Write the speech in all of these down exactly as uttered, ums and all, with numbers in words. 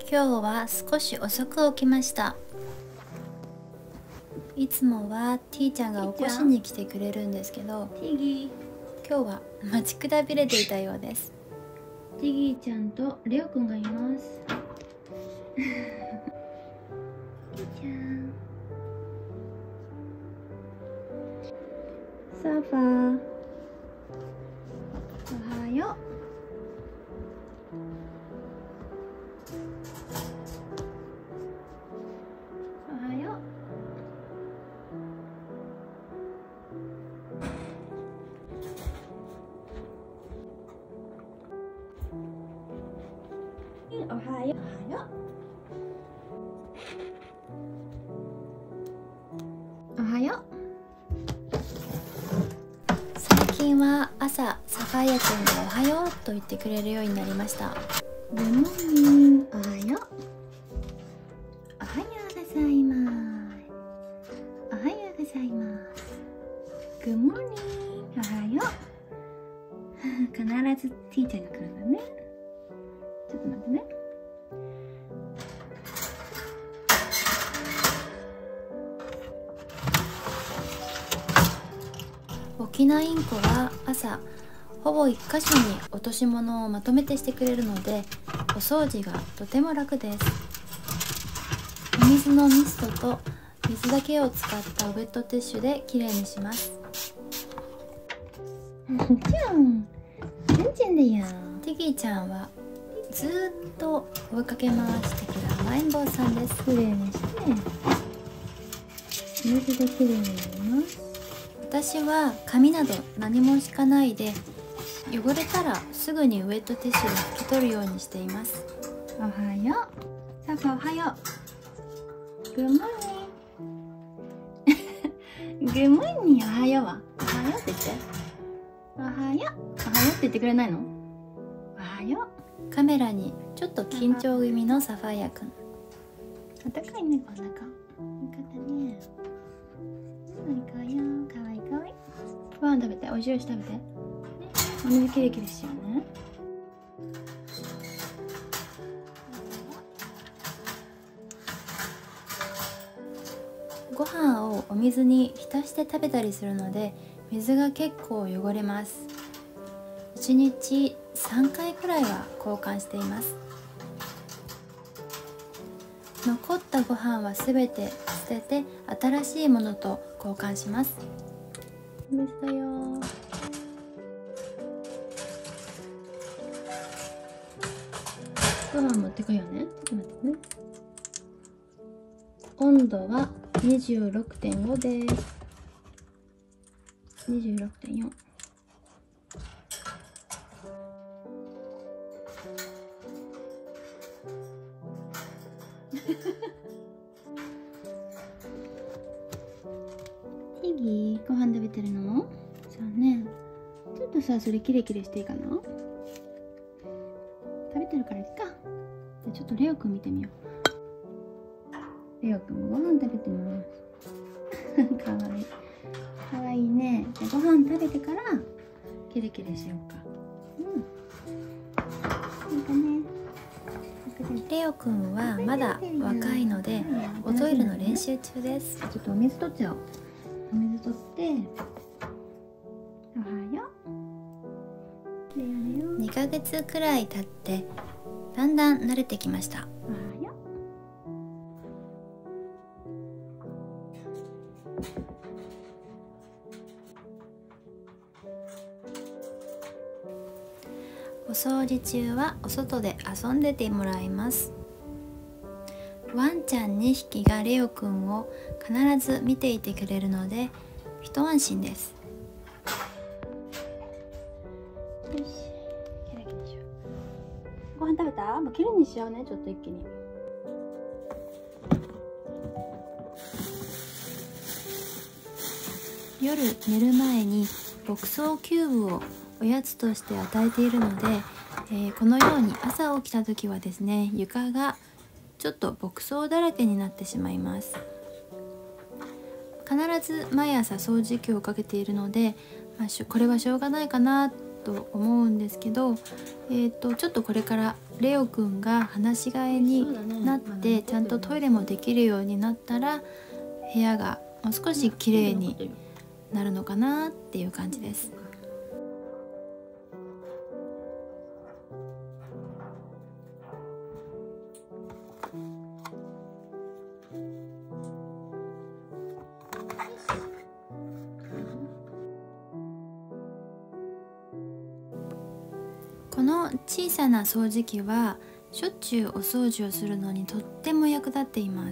今日は少し遅く起きました。いつもはティーちゃんが起こしに来てくれるんですけど、 ティギー今日は待ちくたびれていたようです。 ティギーちゃんとレオくんがいますティちゃんサーファーおはよう。おはよう。おはよう。おはよう。 最近は朝サファイアちゃんがおはようと言ってくれるようになりました。 グッモーニング。おはよう。おはようございます。おはようございます。グッモーニング。おはよう。必ずティーちゃんが来るんだね。ちょっと待ってね。 沖縄インコは朝ほぼ一箇所に落とし物をまとめてしてくれるので、お掃除がとても楽です。お水のミストと水だけを使ったウェットティッシュできれいにします。 ちゃん、ちゃんちゃんだよ。 ティギーちゃんはずーっと追いかけ回してきた甘えん坊さんです。 きれいにして水できれいになります。 私は髪など何も敷かないで、汚れたらすぐにウェットティッシュで拭き取るようにしています。 おはよう。サファおはよう。グッモーニング。グッモーニング。おはようはおはようって言って。おはよう。おはようって言ってくれないの？おはよう。 カメラにちょっと緊張気味のサファイアくん。 あったかいね、お腹。よかったね。かわいいかわいいかわいい。ご飯食べて、おいしいおいしい食べて。お水キレキレしようね。 ご飯をお水に浸して食べたりするので、水が結構汚れます。いちにちさんかいくらいは交換しています。残ったご飯はすべて捨てて新しいものと交換します。 お水だよ。ご飯持ってこようね。ちょっと待ってね。温度は にじゅうろくてんご です。にじゅうろくてんよん。ティギー、ご飯食べてるの？そうね。ちょっとさ、それキレキレしていいかな？食べてるからいっか。じゃあちょっとレオくん見てみよう。レオくんもご飯食べてます。かわいい。かわいいね。じゃあご飯食べてからキレキレしようか。うん。なんかね。 レオくんはまだ若いのでおトイレの練習中です。 ちょっとお水取っちゃおう。お水取って、おはよう。 にかげつくらい経ってだんだん慣れてきました。 おはよう。お掃除中はお外で遊んでてもらいます。ワンちゃんにひきがレオくんを必ず見ていてくれるので一安心です。 よし、キレキレしよう。ご飯食べた？もうきれいにしようね、ちょっと一気に。 夜寝る前に牧草キューブをおやつとして与えているので、えー、このように朝起きた時はですね、床がちょっと牧草だらけになってしまいます。必ず毎朝掃除機をかけているので、まあ、これはしょうがないかなと思うんですけど、えー、とちょっとこれからレオくんが放し飼いになってちゃんとトイレもできるようになったら部屋がもう少し綺麗になるのかなっていう感じです。この小さな掃除機はしょっちゅうお掃除をするのにとっても役立っています。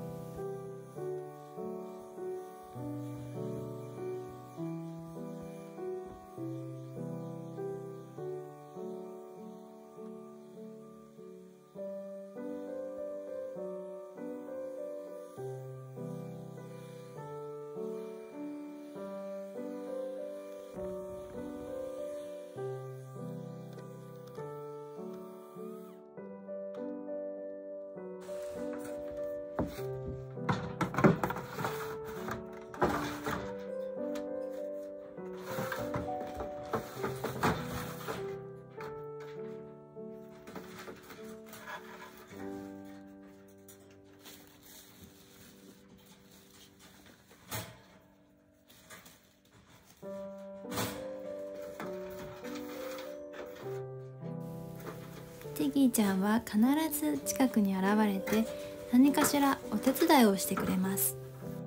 ティギーちゃんは必ず近くに現れて何かしらお手伝いをしてくれます。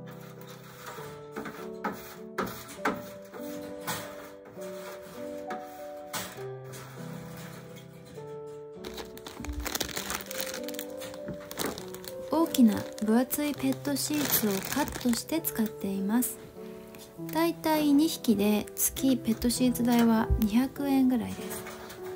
大きな分厚いペットシーツをカットして使っています。だいたいにひきで月ペットシーツ代はにひゃくえんぐらいです。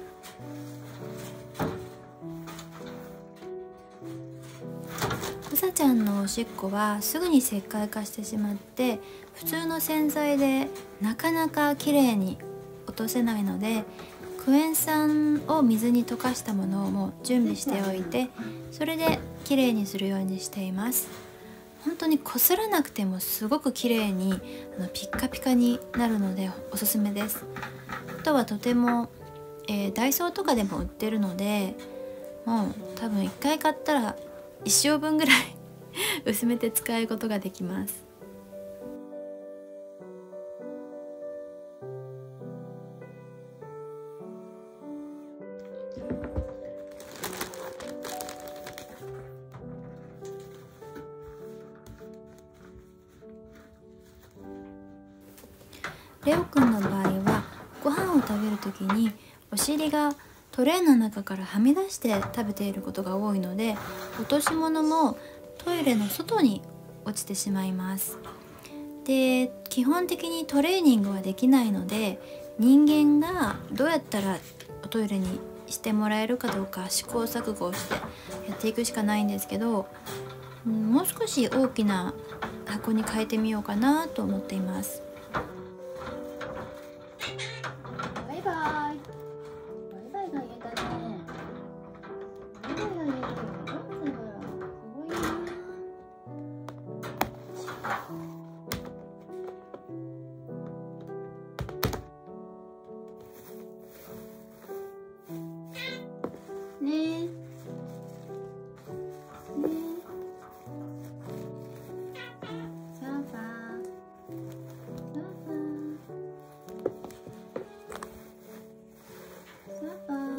うさちゃんのおしっこはすぐに石灰化してしまって普通の洗剤でなかなかきれいに落とせないので、クエン酸を水に溶かしたものをもう準備しておいて、それできれいにするようにしています。本当にこすらなくてもすごくきれいにあのピッカピカになるのでおすすめです。あとはとても、えー、ダイソーとかでも売ってるので、もう多分いっかい買ったら一生分ぐらい薄めて使うことができます。レオくんの場合はご飯を食べる時にお尻がトレーの中からはみ出して食べていることが多いので、落とし物もトイレの外に落ちてしまいます。で、基本的にトレーニングはできないので、人間がどうやったらトイレにしてもらえるかどうか試行錯誤をしてやっていくしかないんですけど、もう少し大きな箱に変えてみようかなと思っています。バイバイ。バイバイが言えたね。バイバイが言えたよ。すごいな。ねえ。ねえ。サーファー。サーファー。サーファー。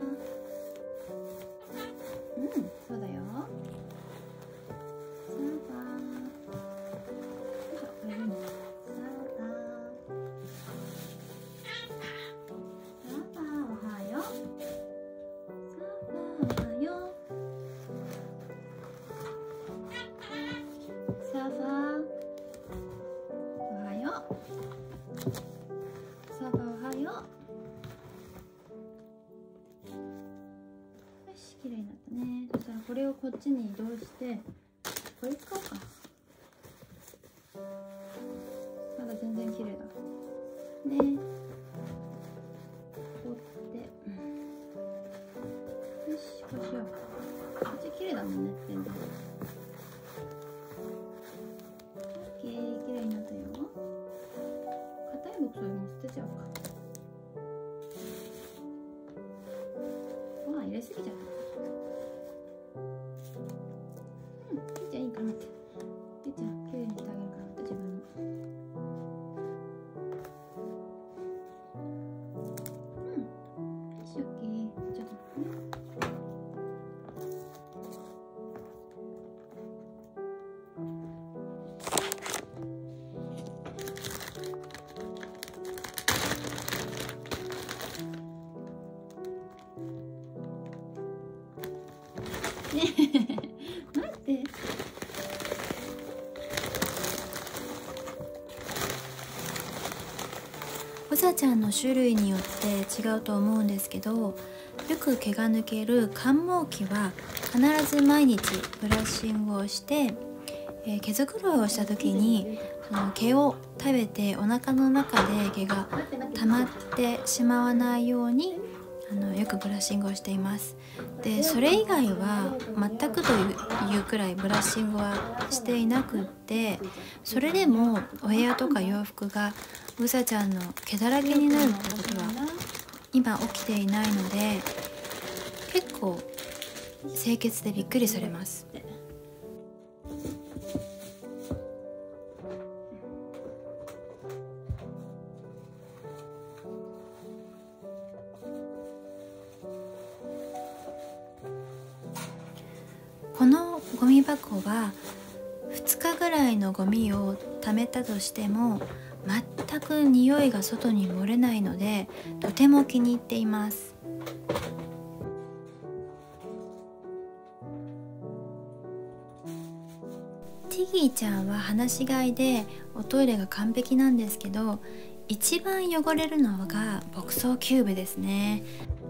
うん、そうだよ。サーファー。よいしょ、これでも。サーファー。サーファー、おはよう。サーファー、おはよう。サーファー、おはよう。サーファー、おはよう。よし、綺麗になったね。そしたらこれをこっちに移動して、これ使おうか。まだ全然綺麗だね。こうって、よし、こうしよう。こっち綺麗だもんね、全然。オッケー、綺麗になったよ。硬い僕それも捨てちゃおうか。ご飯入れれすぎちゃった。うん、ゆうちゃんいいかなって。ゆうちゃんきれいにしてあげるからって自分に。うん、よし、オッケー。ちょっとね。ねえ待って。 うさちゃんの種類によって違うと思うんですけど、よく毛が抜ける寒毛期は必ず毎日ブラッシングをして、えー、毛づくろいをした時にその毛を食べてお腹の中で毛が溜まってしまわないようにあのよくブラッシングをしています。でそれ以外は全くというくらいブラッシングはしていなくって、それでもお部屋とか洋服がうさちゃんの毛だらけになるってことは今起きていないので、結構清潔でびっくりされます。このゴミ箱はふつかぐらいのゴミを貯めたとしても全く匂いが外に漏れないので、とても気に入っています。ティギーちゃんは放し飼いでおトイレが完璧なんですけど、一番汚れるのが牧草キューブですね。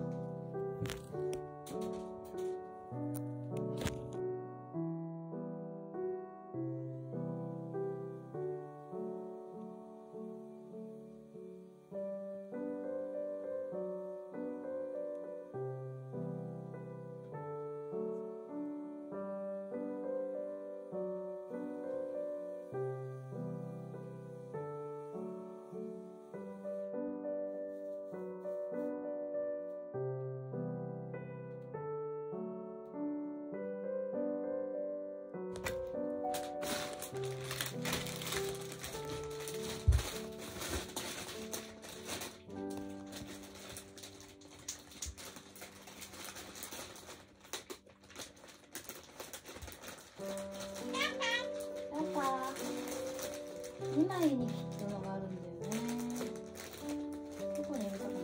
にまいに切ったのがあるんだよね。どこに入れたかな。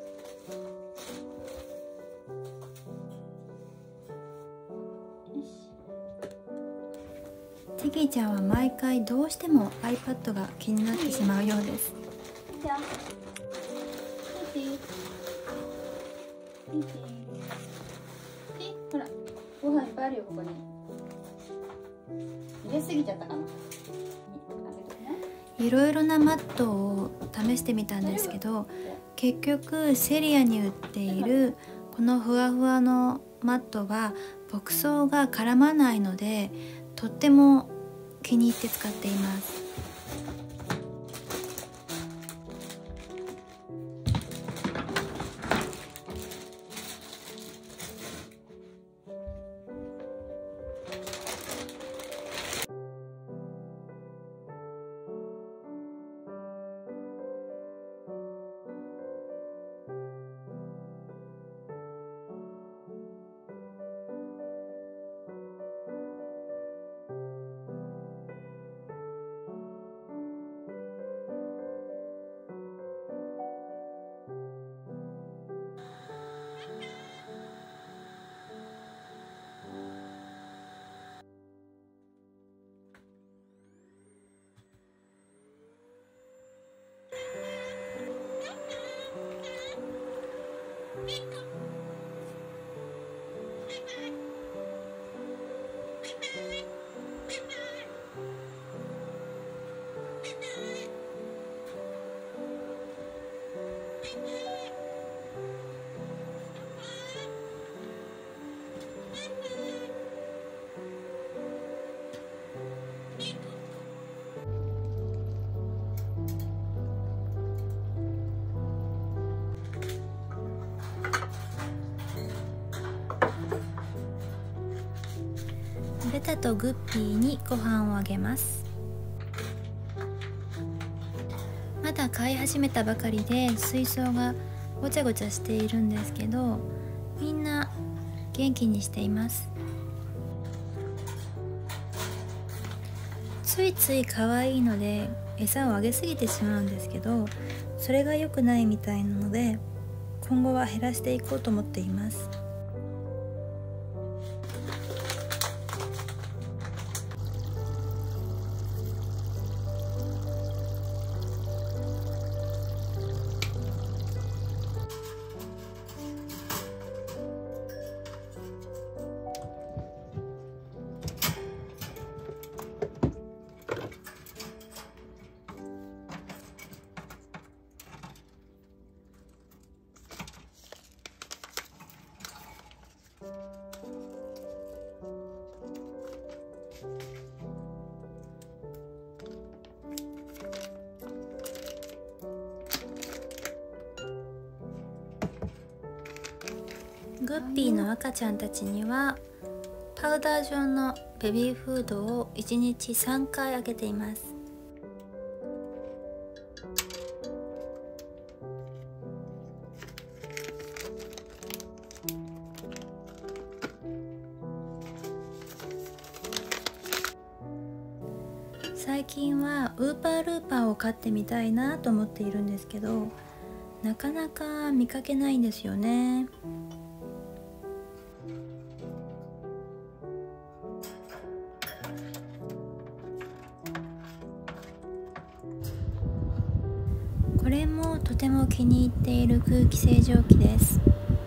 よし。ティギーちゃんは毎回どうしても iPad が気になってしまうようです。 じゃあ、見て見て。え、ほら、ご飯いっぱいあるよここに。入れすぎちゃったかな。 いろいろなマットを試してみたんですけど、結局セリアに売っているこのふわふわのマットは牧草が絡まないので、とっても気に入って使っています。 ベタとグッピーにご飯をあげます。まだ飼い始めたばかりで水槽がごちゃごちゃしているんですけど、みんな元気にしています。ついつい可愛いので餌をあげすぎてしまうんですけど、それが良くないみたいなので今後は減らしていこうと思っています。グッピーの赤ちゃんたちにはパウダー状のベビーフードをいちにちさんかいあげています。最近はウーパールーパーを飼ってみたいなと思っているんですけど、なかなか見かけないんですよね。これもとても気に入っている空気清浄機です。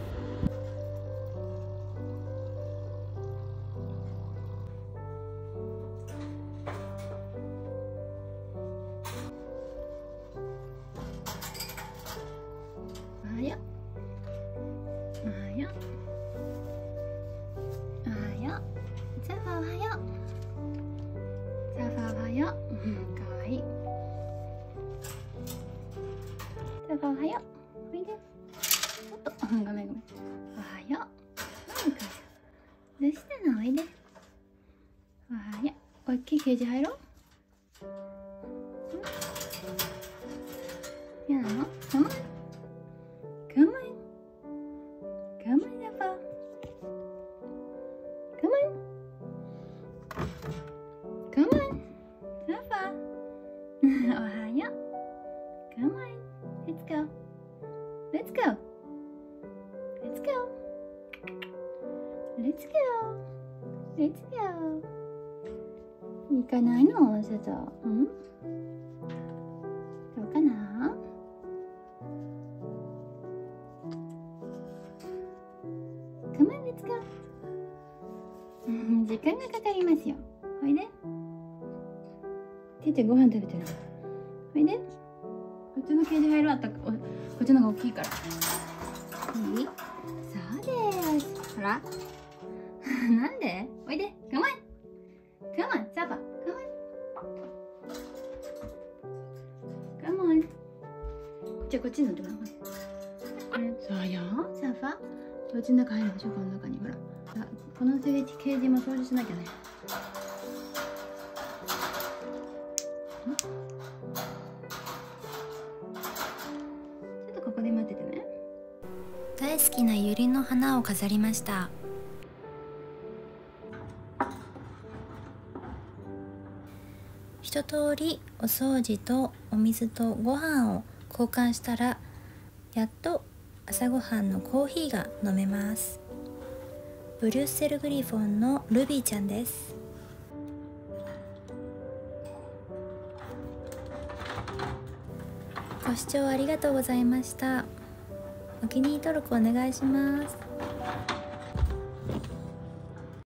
おはよう。おはよう。おはよう。ザファおはよう。ザファおはよう。うん、かわいい。ザファおはよう。おいで。おっと、ごめんごめん。おはよう。うん、かわいい。どうしたの？おいで。おはよう。おっきいケージ入ろう。嫌なの？かまん。Come on. Come on, Zephyr. Come on. Come on, Zephyr. おはよう。Come on. Let's go. Let's go. Let's go. Let's go. Let's go. 行かないの？外。うん？どうかな？Come on, let's go. 時間がかかりますよ。おいで。てっちゃんご飯食べてる。おいで。こっちのケージ入るあったこっちの方が大きいから。いい？そうです。ほら。なんで？おいで。Come on. Come on, Zephyr. Come on. Come on. じゃあこっちに乗ってもらおう。そうよ、Zephyr。お家の中入るでしょ、この中に。ほら、あ、このケージケージも掃除しなきゃね。ちょっとここで待っててね。 大好きなユリの花を飾りました。一通りお掃除とお水とご飯を交換したら、やっと朝ごはんのコーヒーが飲めます。ブリュッセルグリフォンのルビーちゃんです。ご視聴ありがとうございました。お気に入り登録お願いします。